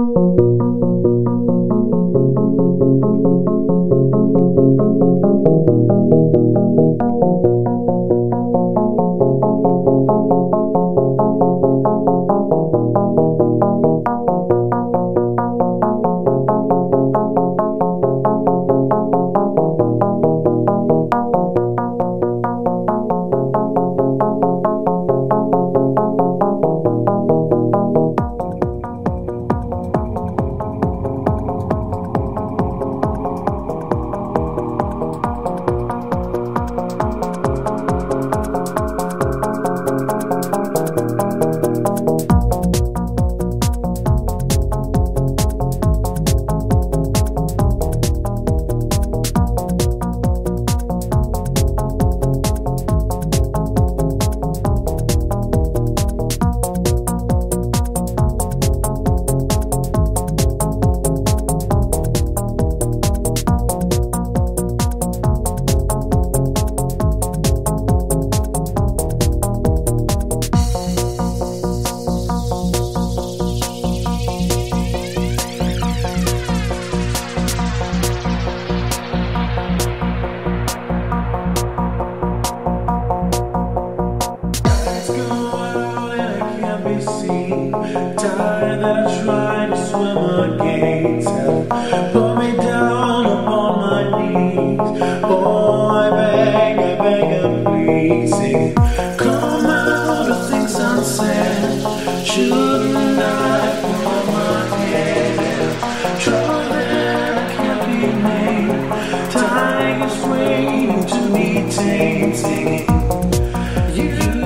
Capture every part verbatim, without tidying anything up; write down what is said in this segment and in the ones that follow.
Tired that I tried to swim against have put me down upon my knees. Oh, I beg, I beg and please, sing. Come out of things unsaid. Shouldn't I put on my head? Trouble that I can't be named. Time is waiting to be tamed, singing. You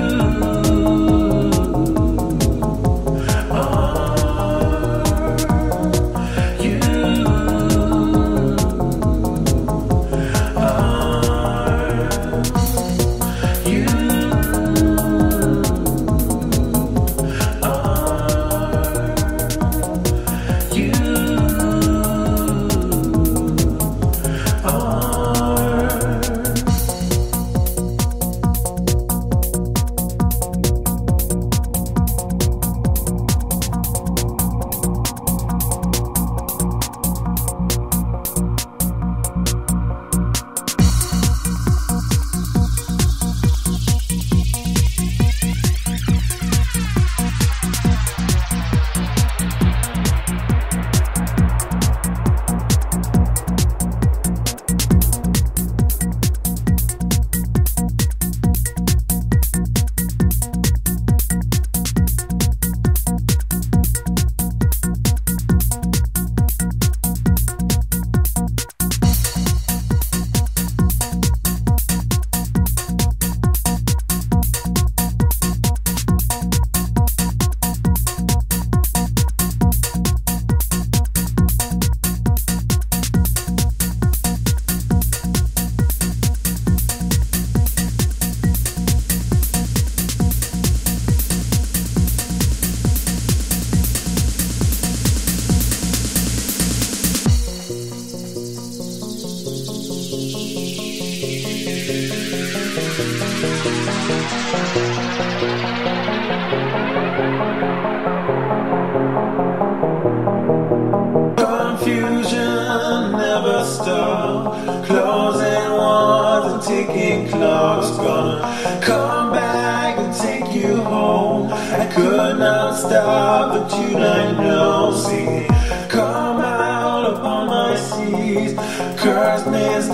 confusion never stopped. Closing walls and ticking clocks. Gonna come back and take you home. I could not stop, but you don't know. Singing, come out upon my seas. Cursed missed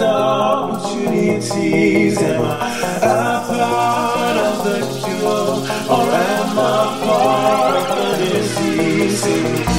opportunities. Am I a part of the cure, or am I part of the disease? Singing,